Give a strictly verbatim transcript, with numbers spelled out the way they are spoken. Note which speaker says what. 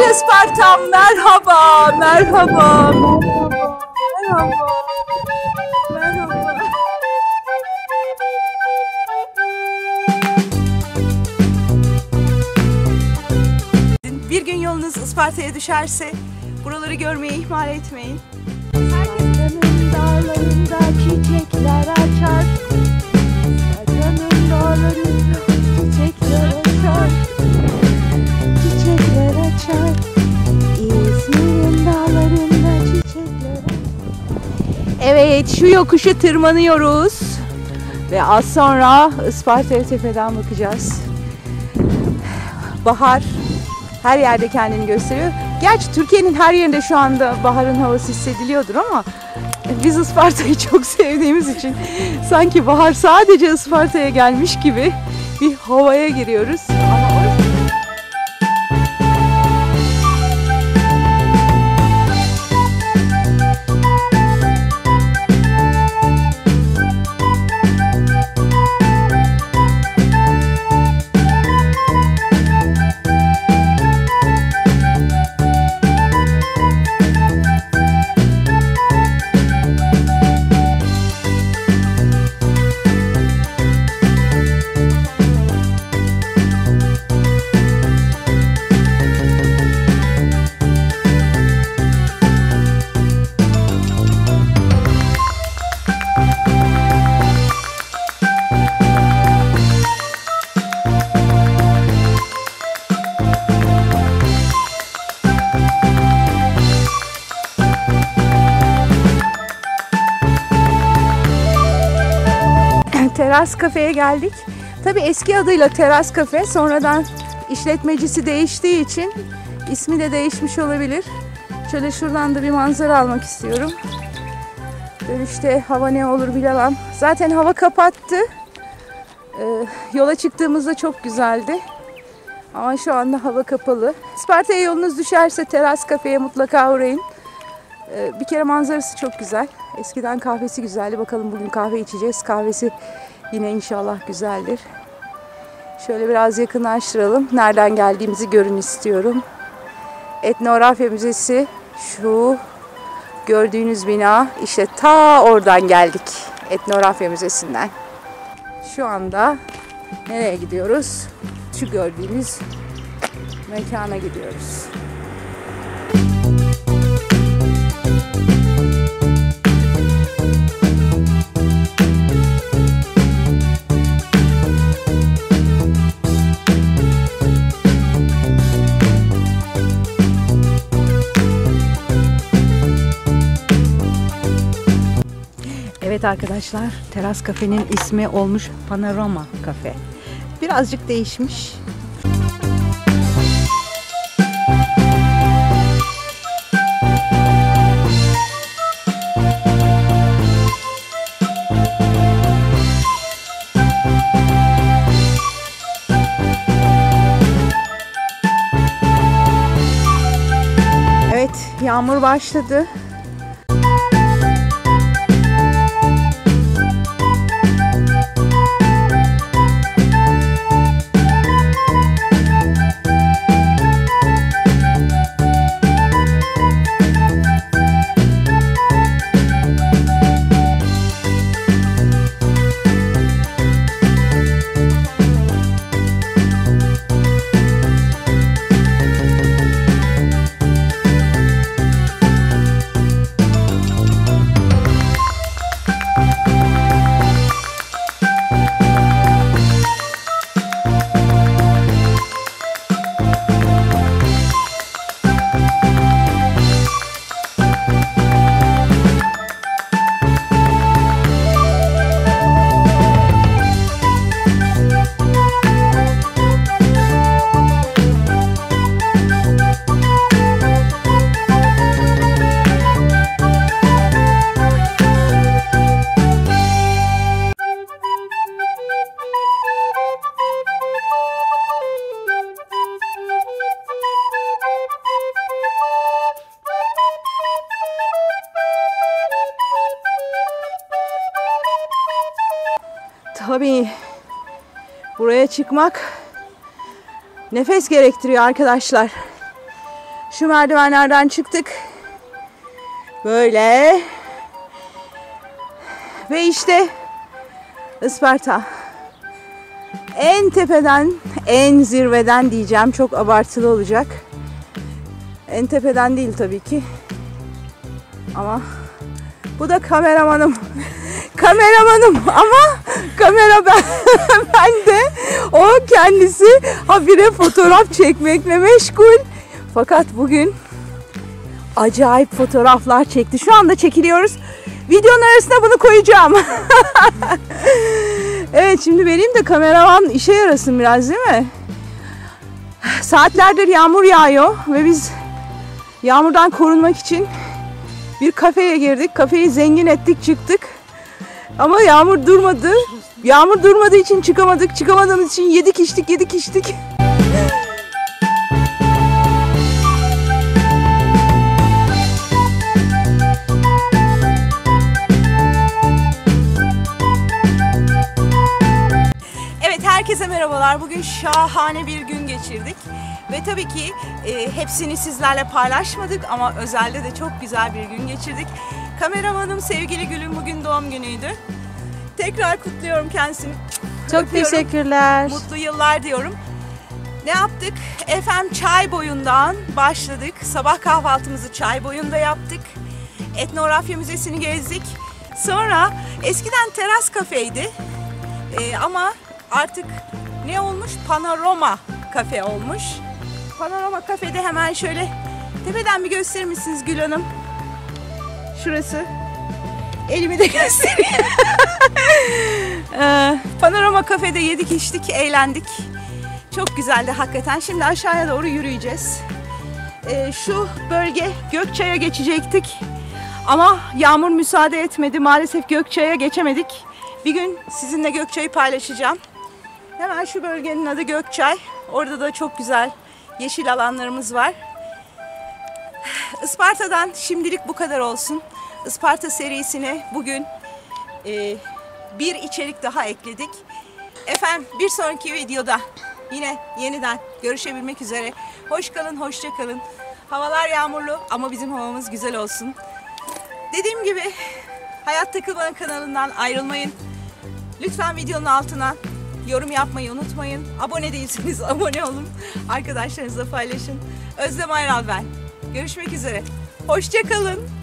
Speaker 1: Ispartam, merhaba, merhaba, merhaba, merhaba, merhaba. Bir gün yolunuz Isparta'ya düşerse buraları görmeyi ihmal etmeyin. Isparta'nın dağlarında çiçekler açar. Isparta'nın dağlarında çiçekler açar. Çiçekler açar. İzmir'in dağlarında çiçekler açar. Evet, şu yokuşu tırmanıyoruz. Ve az sonra Isparta'ya tepeden bakacağız. Bahar her yerde kendini gösteriyor. Gerçi Türkiye'nin her yerinde şu anda baharın havası hissediliyordur ama biz Isparta'yı çok sevdiğimiz için sanki bahar sadece Isparta'ya gelmiş gibi bir havaya giriyoruz. Ama Teras Kafe'ye geldik. Tabii eski adıyla Teras Kafe, sonradan işletmecisi değiştiği için ismi de değişmiş olabilir. Şöyle şuradan da bir manzara almak istiyorum. Dönüşte hava ne olur bilemem. Zaten hava kapattı. Ee, yola çıktığımızda çok güzeldi. Ama şu anda hava kapalı. Isparta'ya yolunuz düşerse Teras Kafe'ye mutlaka uğrayın. Ee, bir kere manzarası çok güzel. Eskiden kahvesi güzeldi. Bakalım bugün kahve içeceğiz. Kahvesi yine inşallah güzeldir. Şöyle biraz yakınlaştıralım. Nereden geldiğimizi görün istiyorum. Etnografya Müzesi şu gördüğünüz bina. İşte ta oradan geldik. Etnografya Müzesi'nden. Şu anda nereye gidiyoruz? Şu gördüğünüz mekana gidiyoruz. Evet arkadaşlar, Teras Kafe'nin ismi olmuş Panorama Kafe. Birazcık değişmiş. Evet, yağmur başladı. Tabii buraya çıkmak nefes gerektiriyor arkadaşlar. Şu merdivenlerden çıktık. Böyle. Ve işte Isparta. En tepeden, en zirveden diyeceğim. Çok abartılı olacak. En tepeden değil tabii ki. Ama bu da kameramanım. Kameramanım ama kamera ben, ben de o kendisi habire fotoğraf çekmekle meşgul. Fakat bugün acayip fotoğraflar çekti. Şu anda çekiliyoruz. Videonun arasına bunu koyacağım. Evet, şimdi benim de kameraman işe yarasın biraz, değil mi? Saatlerdir yağmur yağıyor ve biz yağmurdan korunmak için bir kafeye girdik. Kafeyi zengin ettik, çıktık. Ama yağmur durmadı. Yağmur durmadığı için çıkamadık. Çıkamadığımız için yedik içtik, yedik içtik. Evet, herkese merhabalar. Bugün şahane bir gün geçirdik. Ve tabii ki e, hepsini sizlerle paylaşmadık ama özelde de çok güzel bir gün geçirdik. Kameramanım sevgili Gül'ün bugün doğum günüydü. Tekrar kutluyorum kendisini.
Speaker 2: Çok
Speaker 1: Öpüyorum.
Speaker 2: teşekkürler.
Speaker 1: Mutlu yıllar diyorum. Ne yaptık? Efendim çay boyundan başladık. Sabah kahvaltımızı çay boyunda yaptık. Etnografya Müzesi'ni gezdik. Sonra eskiden teras kafeydi. E, ama artık ne olmuş? Panorama kafe olmuş. Panorama kafede hemen şöyle tepeden bir gösterir misiniz Gül Hanım? Şurası. Elimi de göstereyim. ee, Panorama kafede yedik, içtik, eğlendik. Çok güzeldi hakikaten. Şimdi aşağıya doğru yürüyeceğiz. Ee, şu bölge Gökçe'ye geçecektik. Ama yağmur müsaade etmedi. Maalesef Gökçe'ye geçemedik. Bir gün sizinle Gökçe'yi paylaşacağım. Hemen şu bölgenin adı Gökçay. Orada da çok güzel yeşil alanlarımız var. Isparta'dan şimdilik bu kadar olsun. Isparta serisine bugün e, bir içerik daha ekledik. Efendim bir sonraki videoda yine yeniden görüşebilmek üzere. Hoş kalın, hoşça kalın. Havalar yağmurlu ama bizim havamız güzel olsun. Dediğim gibi Hayat Takılmanın kanalından ayrılmayın. Lütfen videonun altına yorum yapmayı unutmayın. Abone değilseniz abone olun. Arkadaşlarınızla paylaşın. Özlem Ayral ben. Görüşmek üzere. Hoşça kalın.